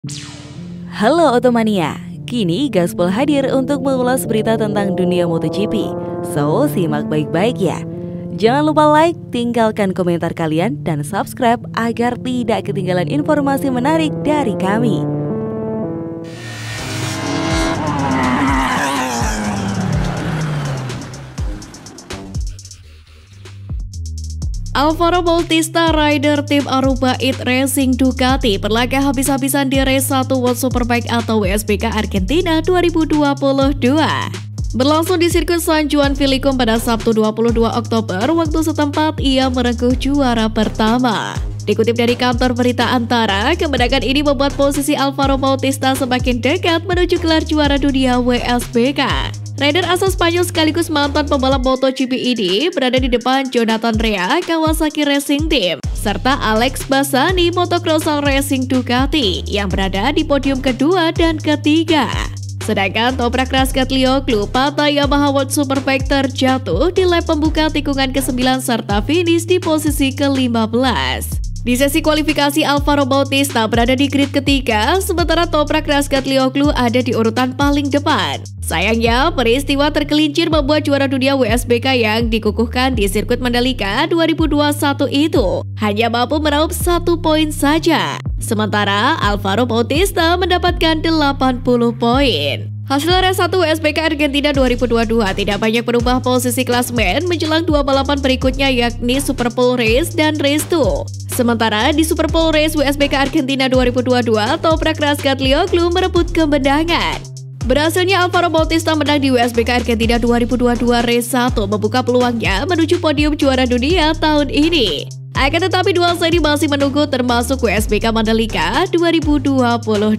Halo Otomania, kini Gaspol hadir untuk mengulas berita tentang dunia MotoGP. So, simak baik-baik ya. Jangan lupa like, tinggalkan komentar kalian, dan subscribe agar tidak ketinggalan informasi menarik dari kami. Alvaro Bautista, rider tim Aruba It Racing Ducati, berlaga habis-habisan di Race 1 World Superbike atau WSBK Argentina 2022. Berlangsung di sirkuit San Juan Vilicum pada Sabtu 22 Oktober, waktu setempat ia merengkuh juara pertama. Dikutip dari kantor berita Antara, kemenangan ini membuat posisi Alvaro Bautista semakin dekat menuju gelar juara dunia WSBK. Rider asal Spanyol sekaligus mantan pembalap MotoGP ini berada di depan Jonathan Rea, Kawasaki Racing Team, serta Alex Bassani, Motocross Racing Ducati, yang berada di podium kedua dan ketiga. Sedangkan Toprak Razgatlioglu, Pata Yamaha World Superbike, terjatuh di lap pembuka tikungan ke-9 serta finish di posisi ke-15. Di sesi kualifikasi, Alvaro Bautista berada di grid ketiga, sementara Toprak Razgatlioglu ada di urutan paling depan. Sayangnya, peristiwa tergelincir membuat juara dunia WSBK yang dikukuhkan di sirkuit Mandalika 2021 itu hanya mampu meraup 1 poin saja. Sementara Alvaro Bautista mendapatkan 80 poin. Hasil Race 1 WSBK Argentina 2022 tidak banyak berubah posisi klasmen menjelang dua balapan berikutnya, yakni Super Pole Race dan Race 2. Sementara di Super Pole Race WSBK Argentina 2022, Toprak Razgatlioglu merebut kemenangan. Berhasilnya Alvaro Bautista menang di WSBK Argentina 2022 Race 1 membuka peluangnya menuju podium juara dunia tahun ini. Akan tetapi dua seri masih menunggu, termasuk WSBK Mandalika 2022.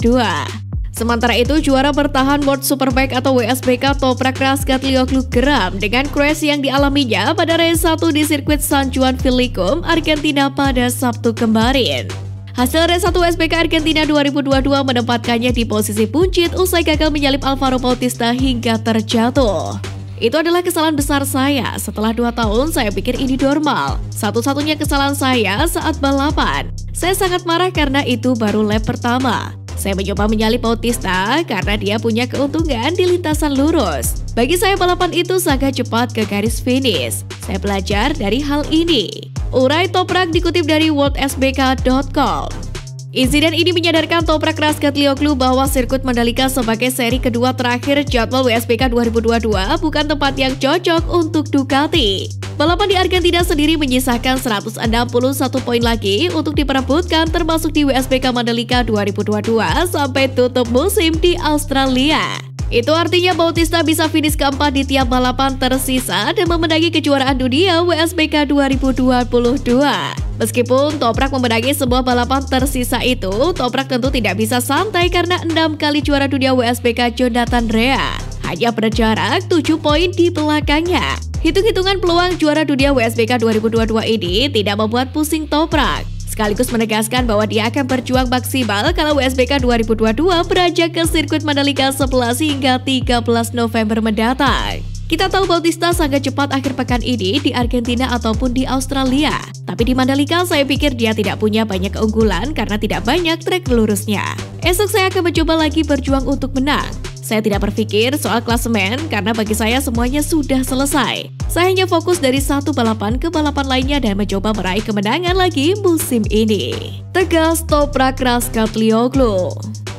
Sementara itu, juara bertahan World Superbike atau WSBK Toprak Razgatlioglu geram dengan crash yang dialaminya pada Race 1 di sirkuit San Juan Vilicum, Argentina pada Sabtu kemarin. Hasil Race 1 WSBK Argentina 2022 menempatkannya di posisi buncit usai gagal menyalip Alvaro Bautista hingga terjatuh. Itu adalah kesalahan besar saya. Setelah 2 tahun, saya pikir ini normal. Satu-satunya kesalahan saya saat balapan. Saya sangat marah karena itu baru lap pertama. Saya mencoba menyalip Bautista karena dia punya keuntungan di lintasan lurus. Bagi saya balapan itu sangat cepat ke garis finish. Saya belajar dari hal ini. Urai Toprak dikutip dari worldsbk.com. Insiden ini menyadarkan Toprak Razgatlioglu bahwa sirkuit Mandalika sebagai seri kedua terakhir jadwal WSBK 2022 bukan tempat yang cocok untuk Ducati. Balapan di Argentina sendiri menyisakan 161 poin lagi untuk diperebutkan, termasuk di WSBK Mandalika 2022 sampai tutup musim di Australia. Itu artinya Bautista bisa finish keempat di tiap balapan tersisa dan memenangi kejuaraan dunia WSBK 2022. Meskipun Toprak memenangi semua balapan tersisa itu, Toprak tentu tidak bisa santai karena 6 kali juara dunia WSBK Jonathan Rea hanya berjarak 7 poin di belakangnya. Hitung-hitungan peluang juara dunia WSBK 2022 ini tidak membuat pusing Toprak, sekaligus menegaskan bahwa dia akan berjuang maksimal kalau WSBK 2022 beranjak ke sirkuit Mandalika 11 hingga 13 November mendatang. Kita tahu Bautista sangat cepat akhir pekan ini di Argentina ataupun di Australia. Tapi di Mandalika saya pikir dia tidak punya banyak keunggulan karena tidak banyak trek lurusnya. Esok saya akan mencoba lagi berjuang untuk menang. Saya tidak berpikir soal klasemen karena bagi saya semuanya sudah selesai. Saya hanya fokus dari satu balapan ke balapan lainnya dan mencoba meraih kemenangan lagi musim ini. Tegas Toprak Razgatlioglu.